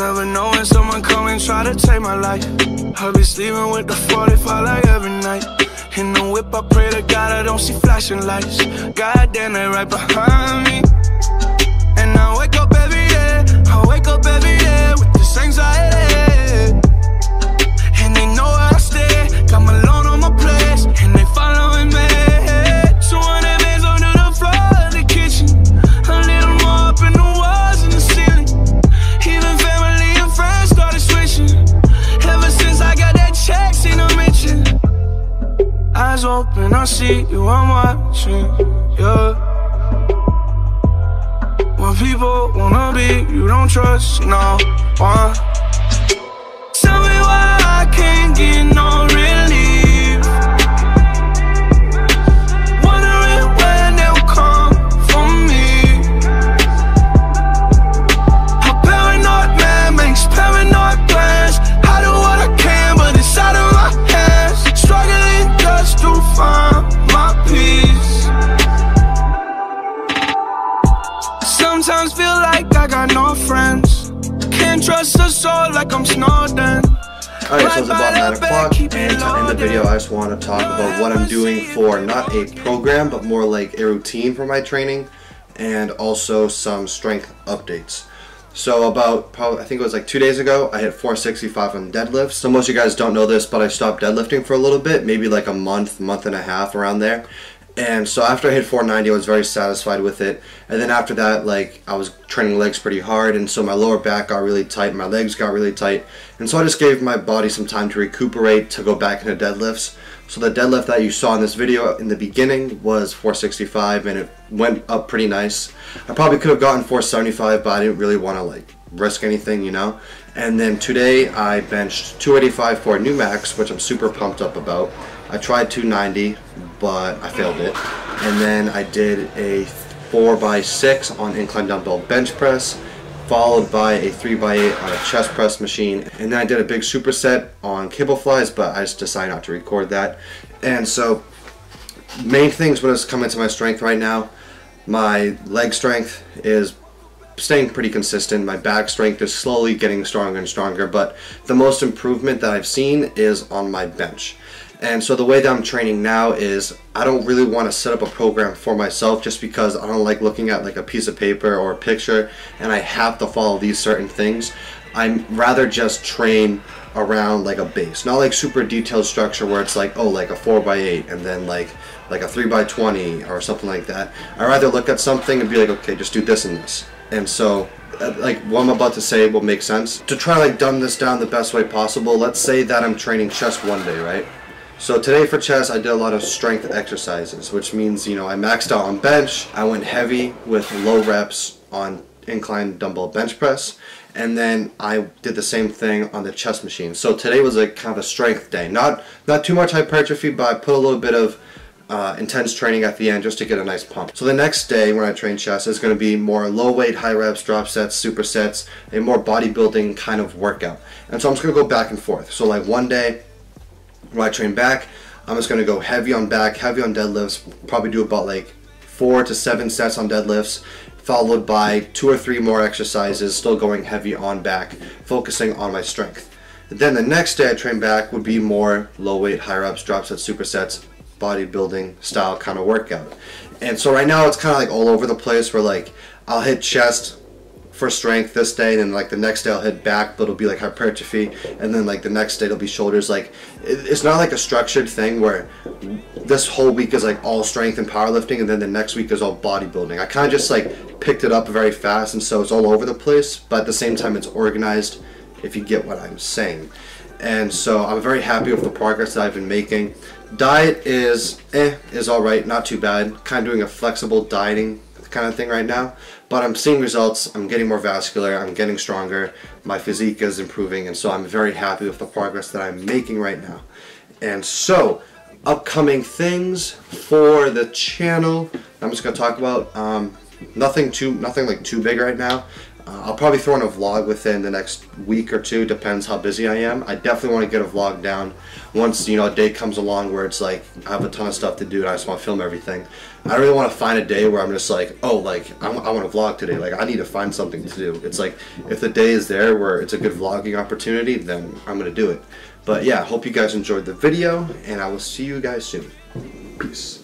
Never know when someone come and try to take my life. I be sleeping with the 45 like every night. In the whip, I pray to God I don't see flashing lights. Goddamn, they right behind me. And I wake up every day, I wake up every day with this anxiety. And they know where I stay, got my loan on my place, and they following me. 200 bands under the floor of the kitchen, a little more up in the walls and the ceiling. Even family and friends started switching. Ever since I got that check, seen them mention. Eyes open, I see you, I'm watching, yeah. When people wanna be, you don't trust no one. Tell me why I can't get no relief. Wondering when they'll come for me. A paranoid man makes paranoid plans. I do what I can, but it's out of my hands. Struggling just to find my peace. Sometimes feel like I got no friends. Can't trust a soul like I'm Snowden. Alright, so it's about 9 o'clock, and to end the video I just want to talk about what I'm doing for not a program, but more like a routine for my training, and also some strength updates. So about, I think it was like 2 days ago, I hit 465 on deadlifts. So most of you guys don't know this, but I stopped deadlifting for a little bit, maybe like a month and a half around there. And so after I hit 490, I was very satisfied with it. And then after that, like, I was training legs pretty hard, and so my lower back got really tight, my legs got really tight. And so I just gave my body some time to recuperate, to go back into deadlifts. So the deadlift that you saw in this video in the beginning was 465, and it went up pretty nice. I probably could have gotten 475, but I didn't really want to like risk anything, you know. And then today I benched 285 for a new max, which I'm super pumped up about. I tried 290, but I failed it. And then I did a 4x6 on incline dumbbell bench press, followed by a 3x8 on a chest press machine. And then I did a big superset on cable flies, but I just decided not to record that. And so, main things when it's coming to my strength right now, my leg strength is staying pretty consistent. My back strength is slowly getting stronger and stronger, but the most improvement that I've seen is on my bench. And so the way that I'm training now is I don't really want to set up a program for myself, just because I don't like looking at like a piece of paper or a picture and I have to follow these certain things. I'd rather just train around like a base, not like super detailed structure where it's like, oh, like a 4x8 and then like a 3x20 or something like that. I'd rather look at something and be like, okay, just do this and this. And so like what I'm about to say will make sense. To try to like dumb this down the best way possible, let's say that I'm training chest one day, right? So today for chest, I did a lot of strength exercises, which means, you know, I maxed out on bench, I went heavy with low reps on incline dumbbell bench press, and then I did the same thing on the chest machine. So today was a kind of a strength day. Not too much hypertrophy, but I put a little bit of intense training at the end just to get a nice pump. So the next day when I train chest is going to be more low weight, high reps, drop sets, supersets, a more bodybuilding kind of workout. And so I'm just going to go back and forth. So like one day, when I train back, I'm just going to go heavy on back, heavy on deadlifts, probably do about like 4 to 7 sets on deadlifts, followed by 2 or 3 more exercises, still going heavy on back, focusing on my strength. Then the next day I train back would be more low weight, high reps, drop sets, supersets, bodybuilding style kind of workout. And so right now it's kind of like all over the place, where like I'll hit chest for strength this day, and then like the next day I'll hit back, but it'll be like hypertrophy, and then like the next day it'll be shoulders. Like it's not like a structured thing where this whole week is like all strength and powerlifting, and then the next week is all bodybuilding. I kind of just like picked it up very fast, and so it's all over the place, but at the same time it's organized, if you get what I'm saying. And so I'm very happy with the progress that I've been making. Diet is alright, not too bad. Kind of doing a flexible dieting kind of thing right now, but I'm seeing results. I'm getting more vascular, I'm getting stronger, my physique is improving, and so I'm very happy with the progress that I'm making right now. And so upcoming things for the channel, I'm just going to talk about nothing like too big right now. I'll probably throw in a vlog within the next week or two, depends how busy I am. I definitely want to get a vlog down once, you know, a day comes along where it's like I have a ton of stuff to do and I just want to film everything. I really want to find a day where I'm just like, oh, like I want to vlog today. Like I need to find something to do. It's like if the day is there where it's a good vlogging opportunity, then I'm going to do it. But yeah, hope you guys enjoyed the video, and I will see you guys soon. Peace.